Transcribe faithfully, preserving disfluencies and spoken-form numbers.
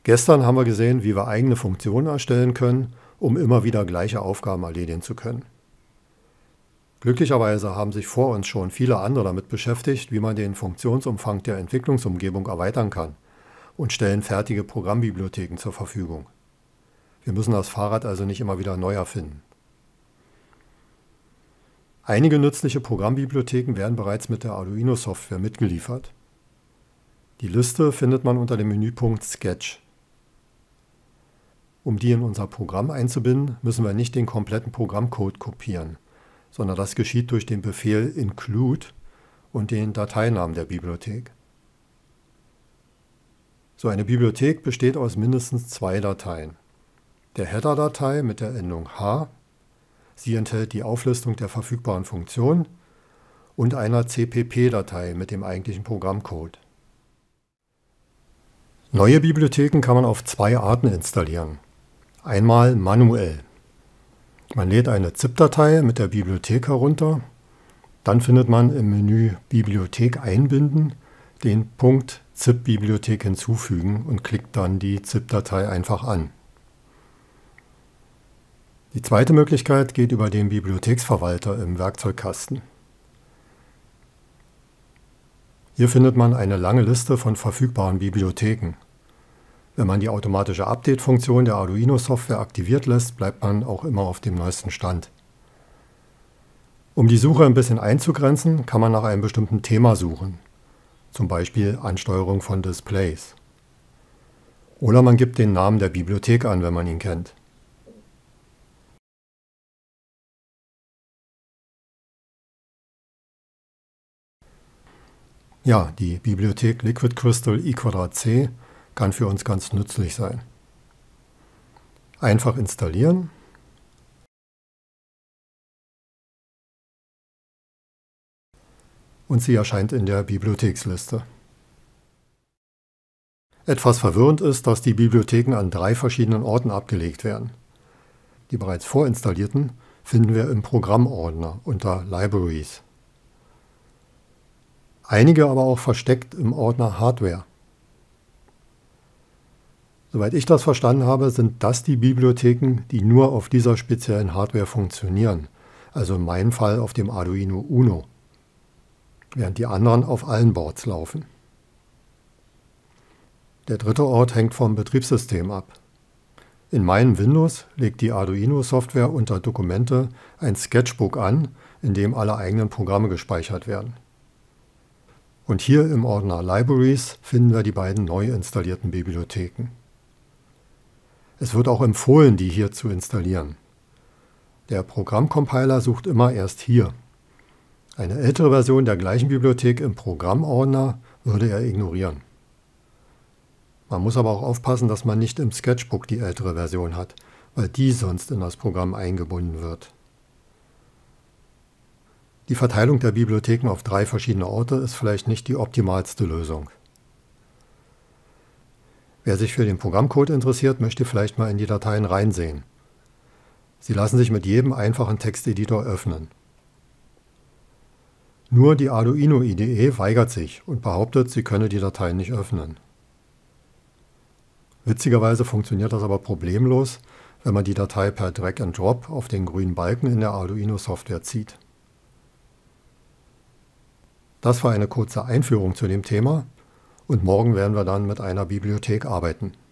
Gestern haben wir gesehen, wie wir eigene Funktionen erstellen können, um immer wieder gleiche Aufgaben erledigen zu können. Glücklicherweise haben sich vor uns schon viele andere damit beschäftigt, wie man den Funktionsumfang der Entwicklungsumgebung erweitern kann und stellen fertige Programmbibliotheken zur Verfügung. Wir müssen das Fahrrad also nicht immer wieder neu erfinden. Einige nützliche Programmbibliotheken werden bereits mit der Arduino-Software mitgeliefert. Die Liste findet man unter dem Menüpunkt Sketch. Um die in unser Programm einzubinden, müssen wir nicht den kompletten Programmcode kopieren, sondern das geschieht durch den Befehl include und den Dateinamen der Bibliothek. So eine Bibliothek besteht aus mindestens zwei Dateien. Der Header-Datei mit der Endung H, sie enthält die Auflistung der verfügbaren Funktionen, und einer C P P-Datei mit dem eigentlichen Programmcode. Neue Bibliotheken kann man auf zwei Arten installieren. Einmal manuell. Man lädt eine ZIP-Datei mit der Bibliothek herunter, dann findet man im Menü Bibliothek einbinden den Punkt ZIP-Bibliothek hinzufügen und klickt dann die ZIP-Datei einfach an. Die zweite Möglichkeit geht über den Bibliotheksverwalter im Werkzeugkasten. Hier findet man eine lange Liste von verfügbaren Bibliotheken. Wenn man die automatische Update-Funktion der Arduino-Software aktiviert lässt, bleibt man auch immer auf dem neuesten Stand. Um die Suche ein bisschen einzugrenzen, kann man nach einem bestimmten Thema suchen, zum Beispiel Ansteuerung von Displays. Oder man gibt den Namen der Bibliothek an, wenn man ihn kennt. Ja, die Bibliothek Liquid Crystal I C kann für uns ganz nützlich sein. Einfach installieren. Und sie erscheint in der Bibliotheksliste. Etwas verwirrend ist, dass die Bibliotheken an drei verschiedenen Orten abgelegt werden. Die bereits vorinstallierten finden wir im Programmordner unter Libraries. Einige aber auch versteckt im Ordner Hardware. Soweit ich das verstanden habe, sind das die Bibliotheken, die nur auf dieser speziellen Hardware funktionieren, also in meinem Fall auf dem Arduino Uno, während die anderen auf allen Boards laufen. Der dritte Ort hängt vom Betriebssystem ab. In meinem Windows legt die Arduino-Software unter Dokumente ein Sketchbook an, in dem alle eigenen Programme gespeichert werden. Und hier im Ordner Libraries finden wir die beiden neu installierten Bibliotheken. Es wird auch empfohlen, die hier zu installieren. Der Programmcompiler sucht immer erst hier. Eine ältere Version der gleichen Bibliothek im Programmordner würde er ignorieren. Man muss aber auch aufpassen, dass man nicht im Sketchbook die ältere Version hat, weil die sonst in das Programm eingebunden wird. Die Verteilung der Bibliotheken auf drei verschiedene Orte ist vielleicht nicht die optimalste Lösung. Wer sich für den Programmcode interessiert, möchte vielleicht mal in die Dateien reinsehen. Sie lassen sich mit jedem einfachen Texteditor öffnen. Nur die Arduino I D E weigert sich und behauptet, sie könne die Dateien nicht öffnen. Witzigerweise funktioniert das aber problemlos, wenn man die Datei per Drag and Drop auf den grünen Balken in der Arduino-Software zieht. Das war eine kurze Einführung zu dem Thema und morgen werden wir dann mit einer Bibliothek arbeiten.